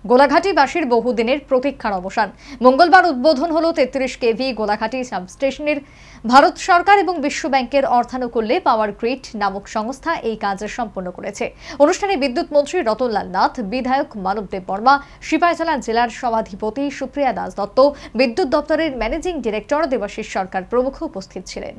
গোলাঘাটিবাসীর বহুদিনের প্রতীক্ষার অবসান। মঙ্গলবার উদ্বোধন হলো 33 কেভি গোলাঘাটি সাবস্টেশনের। ভারত সরকার এবং বিশ্ব ব্যাংকের অর্থানুকূল্যে পাওয়ার গ্রিড নামক সংস্থা এই কাজ সম্পন্ন করেছে। অনুষ্ঠানে বিদ্যুৎ মন্ত্রী রতনলাল নাথ, বিধায়ক মানব দেববর্মা, সিপাহীজলা জেলার সভাধিপতি সুপ্রিয়া দাস দত্ত, বিদ্যুৎ দপ্তরের ম্যানেজিং ডিরেক্টর দেবাশিস সরকার প্রমুখ উপস্থিত ছিলেন।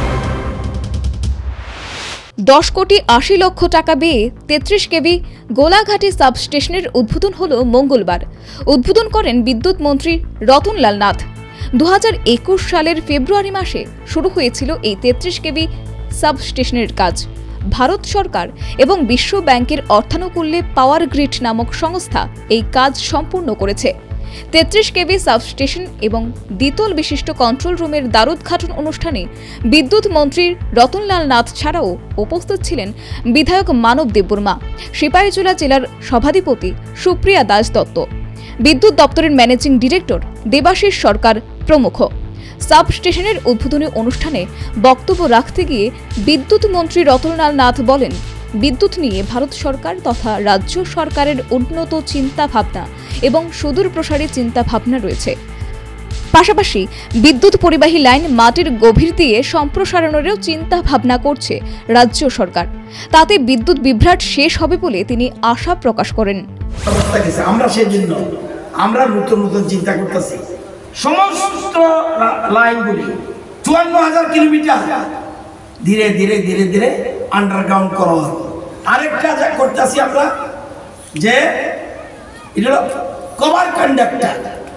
10 কোটি 80 লক্ষ টাকা ব্যয়ে 33 কেভি গোলাঘাটি সাবস্টেশনের উদ্বোধন হল মঙ্গলবার। উদ্বোধন করেন বিদ্যুৎ মন্ত্রী রতনলাল নাথ। 2021 সালের ফেব্রুয়ারি মাসে শুরু হয়েছিল এই 33 কেভি সাবস্টেশনের কাজ। ভারত সরকার এবং বিশ্ব ব্যাংকের অর্থানুকূল্যে পাওয়ার গ্রিড নামক সংস্থা এই কাজ সম্পূর্ণ করেছে। 33 কেভি সাবস্টেশন এবং দ্বিতল বিশিষ্ট কন্ট্রোল রুমের দ্বারোদ্ঘাটন অনুষ্ঠানে বিদ্যুৎ মন্ত্রী রতনলাল নাথ ছাড়াও উপস্থিত ছিলেন বিধায়ক মানব দেববর্মা, সিপাহীজলা জেলার সভাধিপতি সুপ্রিয়া দাস দত্ত, বিদ্যুৎ দপ্তরের ম্যানেজিং ডিরেক্টর দেবাশিস সরকার প্রমুখ। সাবস্টেশনের উদ্বোধনী অনুষ্ঠানে বক্তব্য রাখতে গিয়ে বিদ্যুৎ মন্ত্রী রতনলাল নাথ বলেন, বিদ্যুৎ নিয়ে ভারত সরকার তথা রাজ্য সরকারের উন্নত চিন্তা ভাবনা এবং সুদূর প্রসারী চিন্তা ভাবনা রয়েছে। পাশাপাশি বিদ্যুৎ পরিবাহী লাইন মাটির গভীর দিয়ে সম্প্রসারণেরও চিন্তা ভাবনা করছে রাজ্য সরকার। তাতে বিদ্যুৎ বিভ্রাট শেষ হবে বলে তিনি আশা প্রকাশ করেন। আমরা সেজন্য নতুন নতুন চিন্তা করতেছি। সমস্ত লাইনগুলি 54,000 কিলোমিটার ধীরে ধীরে ধীরে ধীরে আন্ডারগ্রাউন্ড করা হবে। আরেকটা যা করতেছি আমরা, যে এটা কভার কন্ডাক্টর।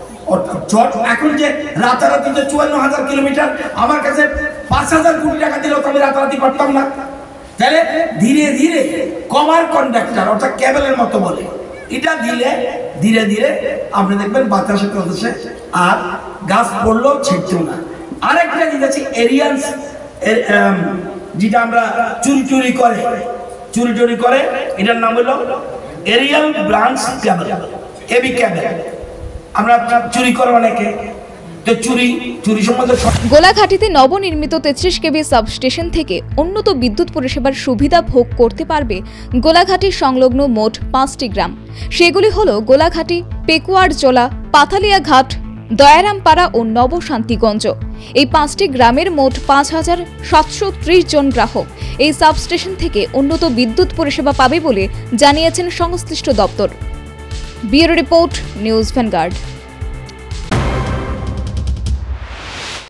এখন যে রাতারাতি 54,000 কিলোমিটার, আমার কাছে 5,000 কোটি টাকা দিলেও তো আমি রাতারাতি পারতাম না। তাহলে ধীরে ধীরে কভার কন্ডাক্টর অর্থাৎ কেবলের মতো বলে, এটা দিলে ধীরে ধীরে আপনি দেখবেন বাতাসে চলতেছে আর গাছ পড়লেও ছিটছেও না। আরেকটা দিতেছি এরিয়াল, যেটা আমরা চুরি করে, এটার নাম হলো aerial branch cable, AB cable. আমরা চুরি করে অনেকে, তো চুরি সম্বন্ধে। গোলাঘাটিতে নবনির্মিত 33 কেভি সাবস্টেশন থেকে উন্নত বিদ্যুৎ পরিষেবার সুবিধা ভোগ করতে পারবে গোলাঘাটি সংলগ্ন মোট 5টি গ্রাম। সেগুলি হল গোলাঘাটি, পেকুয়ারজলা, পাথালিয়াঘাট, দয়ারামপাড়া ও নবশান্তিগঞ্জ। এই 5টি গ্রামের মোট 5,730 জন গ্রাহক এই সাবস্টেশন থেকে উন্নত বিদ্যুৎ পরিষেবা পাবে বলে জানিয়েছেন সংশ্লিষ্ট দপ্তর। Bureau report, news vanguard.